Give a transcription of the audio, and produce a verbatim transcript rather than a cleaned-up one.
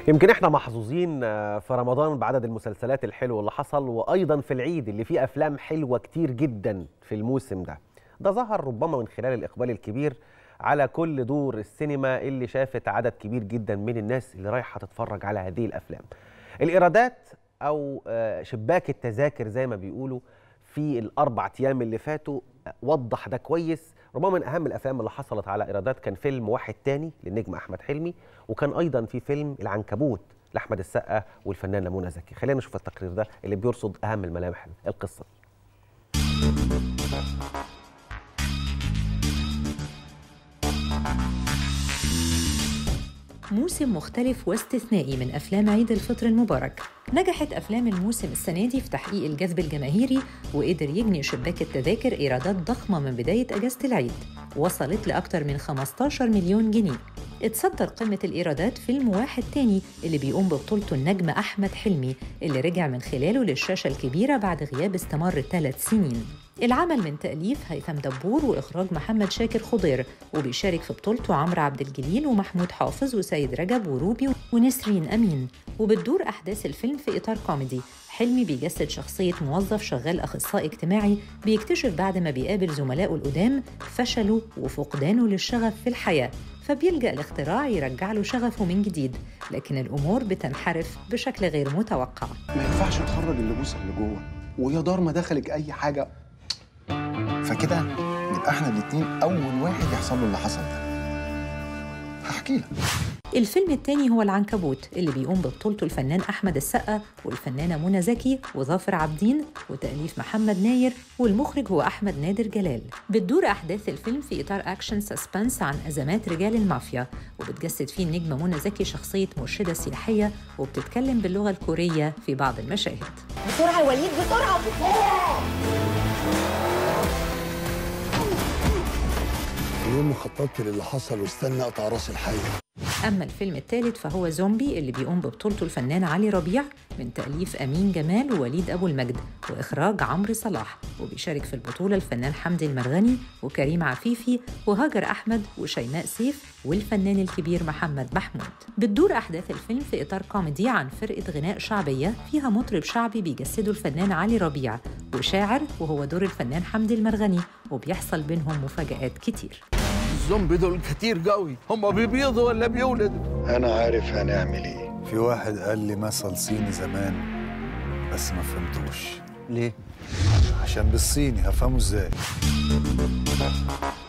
يمكن احنا محظوظين في رمضان بعدد المسلسلات الحلوة اللي حصل، وايضا في العيد اللي فيه افلام حلوة كتير جدا في الموسم ده. ده ظهر ربما من خلال الاقبال الكبير على كل دور السينما اللي شافت عدد كبير جدا من الناس اللي رايحة تتفرج على هذه الافلام. الايرادات او شباك التذاكر زي ما بيقولوا في الاربع ايام اللي فاتوا وضح ده كويس. ربما من اهم الافلام اللي حصلت على ايرادات كان فيلم واحد تاني للنجم احمد حلمي، وكان ايضا في فيلم العنكبوت لاحمد السقا والفنانه منى زكي. خلينا نشوف التقرير ده اللي بيرصد اهم الملامح القصه. موسم مختلف واستثنائي من أفلام عيد الفطر المبارك. نجحت أفلام الموسم السنة دي في تحقيق الجذب الجماهيري، وقدر يجني شباك التذاكر إيرادات ضخمة من بداية أجازة العيد وصلت لأكثر من خمستاشر مليون جنيه. اتصدر قمة الإيرادات فيلم واحد تاني اللي بيقوم ببطولته النجم أحمد حلمي، اللي رجع من خلاله للشاشة الكبيرة بعد غياب استمر ثلاث سنين. العمل من تأليف هيثم دبور وإخراج محمد شاكر خضير، وبيشارك في بطولته عمرو عبد الجليل ومحمود حافظ وسيد رجب وروبي ونسرين أمين. وبتدور أحداث الفيلم في إطار كوميدي. حلمي بيجسد شخصية موظف شغال أخصائي اجتماعي بيكتشف بعد ما بيقابل زملائه القدام فشله وفقدانه للشغف في الحياة، فبيلجأ لاختراع يرجع له شغفه من جديد، لكن الأمور بتنحرف بشكل غير متوقع. ما ينفعش نخرج اللي بوصل لجوه، ويا دار ما دخلك أي حاجة، فكده نبقى احنا الاتنين أول واحد يحصل له اللي حصل ده. هحكي لك. الفيلم الثاني هو العنكبوت، اللي بيقوم ببطولته الفنان أحمد السقا والفنانة منى زكي وظافر عابدين، وتأليف محمد ناير، والمخرج هو أحمد نادر جلال. بتدور أحداث الفيلم في إطار أكشن سسبنس عن أزمات رجال المافيا، وبتجسد فيه النجمة منى زكي شخصية مرشدة سياحية وبتتكلم باللغة الكورية في بعض المشاهد. بسرعة يا وليد، بسرعة بسرعة. يوم ما خططت للي حصل واستنى اقطع راس الحي. أما الفيلم الثالث فهو زومبي، اللي بيقوم ببطولته الفنان علي ربيع من تأليف أمين جمال ووليد أبو المجد وإخراج عمرو صلاح، وبيشارك في البطولة الفنان حمدي المرغني وكريم عفيفي وهاجر أحمد وشيماء سيف والفنان الكبير محمد محمود. بتدور أحداث الفيلم في إطار كوميدي عن فرقة غناء شعبية فيها مطرب شعبي بيجسده الفنان علي ربيع وشاعر وهو دور الفنان حمدي المرغني، وبيحصل بينهم مفاجآت كتير. الزومبي دول كتير قوي، هم بيبيضوا ولا بيولدوا؟ انا عارف هنعمل ايه. في واحد قال لي مثل صيني زمان بس ما فهمتوش. ليه؟ عشان بالصيني هفهمه ازاي؟